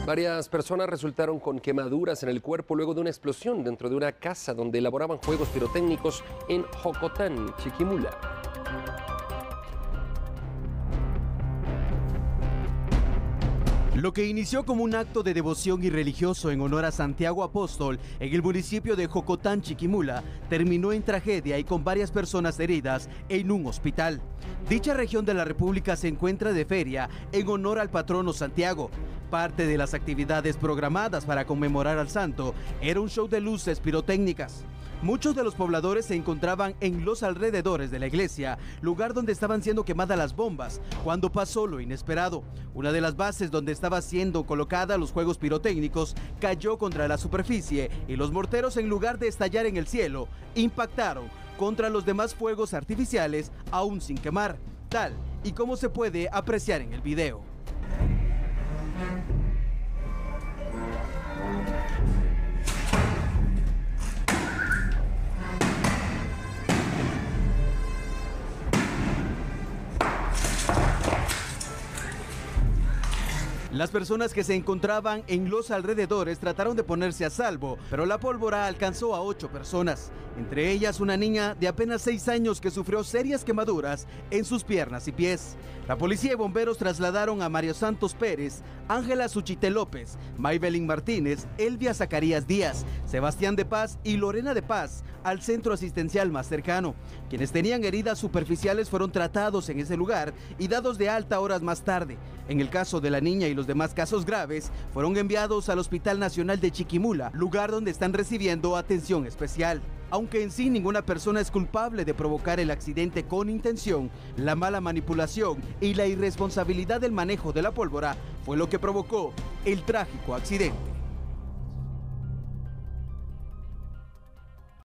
Varias personas resultaron con quemaduras en el cuerpo luego de una explosión dentro de una casa donde elaboraban juegos pirotécnicos en Jocotán, Chiquimula. Lo que inició como un acto de devoción y religioso en honor a Santiago Apóstol en el municipio de Jocotán, Chiquimula, terminó en tragedia y con varias personas heridas en un hospital. Dicha región de la República se encuentra de feria en honor al patrono Santiago. Parte de las actividades programadas para conmemorar al santo era un show de luces pirotécnicas. Muchos de los pobladores se encontraban en los alrededores de la iglesia, lugar donde estaban siendo quemadas las bombas, cuando pasó lo inesperado. Una de las bases donde estaban siendo colocadas los juegos pirotécnicos cayó contra la superficie y los morteros, en lugar de estallar en el cielo, impactaron contra los demás fuegos artificiales aún sin quemar, tal y como se puede apreciar en el video. Las personas que se encontraban en los alrededores trataron de ponerse a salvo, pero la pólvora alcanzó a 8 personas, entre ellas una niña de apenas 6 años que sufrió serias quemaduras en sus piernas y pies. La policía y bomberos trasladaron a Mario Santos Pérez, Ángela Suchite López, Maybelín Martínez, Elvia Zacarías Díaz, Sebastián de Paz y Lorena de Paz al centro asistencial más cercano. Quienes tenían heridas superficiales fueron tratados en ese lugar y dados de alta horas más tarde. En el caso de la niña y los demás casos graves, fueron enviados al Hospital Nacional de Chiquimula, lugar donde están recibiendo atención especial. Aunque en sí ninguna persona es culpable de provocar el accidente con intención, la mala manipulación y la irresponsabilidad del manejo de la pólvora fue lo que provocó el trágico accidente.